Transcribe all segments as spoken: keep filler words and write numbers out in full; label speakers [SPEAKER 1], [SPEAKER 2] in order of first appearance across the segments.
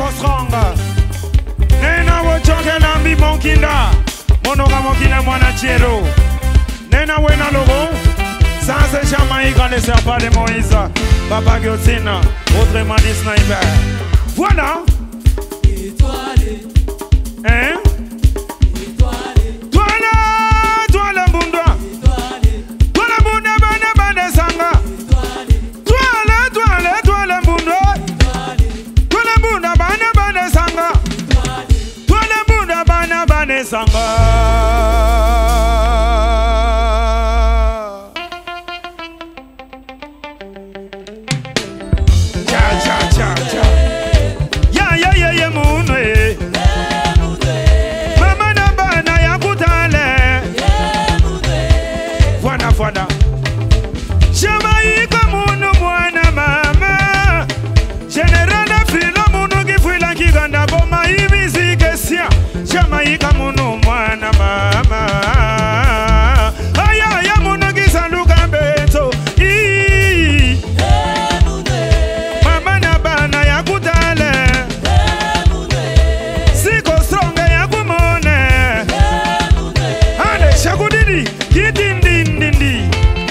[SPEAKER 1] strong. Nena wochoke lambi monkinda. Monoga monkina mwana chero. Nena wena logo. Ça c'est Jamaïque, ne sert pas de Moïse. Papa Gyotina, autrement dit sniper. Voilà.
[SPEAKER 2] Étoilé.
[SPEAKER 1] Hein?
[SPEAKER 2] Étoilé.
[SPEAKER 1] Toile, toile bunda.
[SPEAKER 2] Étoilé.
[SPEAKER 1] Toile bunda bana bana sanga.
[SPEAKER 2] Étoilé.
[SPEAKER 1] Toile, toile, toile bunda.
[SPEAKER 2] Étoilé.
[SPEAKER 1] Toile bunda bana bana sanga.
[SPEAKER 2] Étoilé.
[SPEAKER 1] Toile bunda bana bana sanga. Jamaïque munu mwana mama. General filo munu gifwila kiganda boma ibizi kesia. Jamaïque munu mwana mama. Aya ya munu gisanduka beto. I. Mama na bana ya kutale. Siko stronga ya kumone. Ane shakudidi kidindindindi.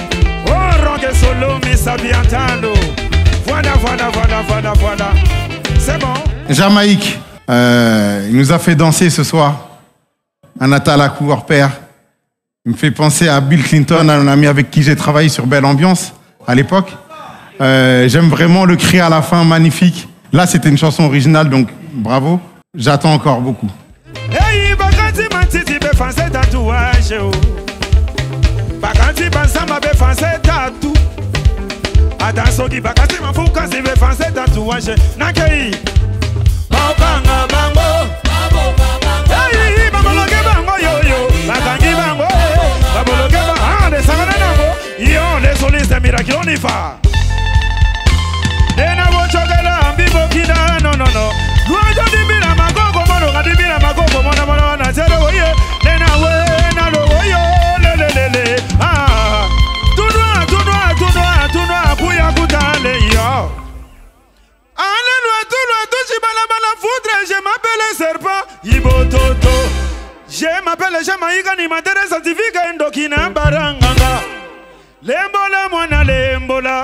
[SPEAKER 1] Solo mi sabiantando. Voilà, voilà, voilà, voilà, voilà. C'est bon.
[SPEAKER 3] Jamaïque, euh, il nous a fait danser ce soir. Anatala Couvreur-Père. Il me fait penser à Bill Clinton, un ami avec qui j'ai travaillé sur Belle Ambiance à l'époque. Euh, J'aime vraiment le cri à la fin, magnifique. Là, c'était une chanson originale, donc bravo. J'attends encore beaucoup.
[SPEAKER 1] Hey, bakati mantiti be fanse tatouage. Bakati bansama be fanse tatou. Attention qui bakati mafuka si be fanse tatouage. Nakei. Baokanga bango. Hey, babologe bango yo yo. Bakangi bango. Babologe bango. Ah, de savana nango. Yo, les solistes miracle on y va. Nena wochogela ambibo kida no no no. Guajo dibira magogo mono kadibira magogo mono mono na zero oye. Nena we na lo oyo le le le le. Ah. Tunwa tunwa tunwa tunwa kuya kutale yo. Alléluia tunwa tuchi bala bala foudre je m'appelle serpent Ibo Toto. Je m'appelle Jamaïque animateur scientifique endokina baranganga. Lembola mwana lembola.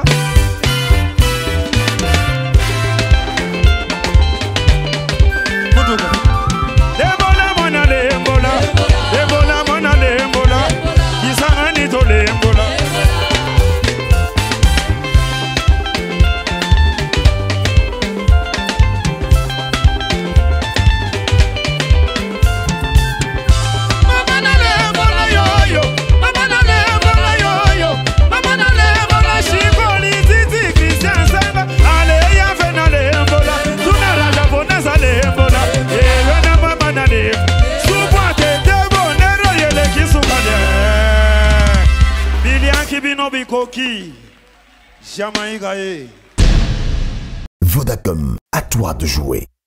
[SPEAKER 1] Lembola mwana lembola. Lembola mwana lembola. Isangani to lembola. Mama na lembola yo yo. Mama na lembola yo yo. Mama na lembola shikoli titi Christian Sanga. Ale ya fena lembola. Tunara japonesa lembola. Ewe mama na lembola. Supate debo nero yele kisukade. Bilian kibino bikoki. Jamaïque.
[SPEAKER 4] Vodacom, à toi de jouer.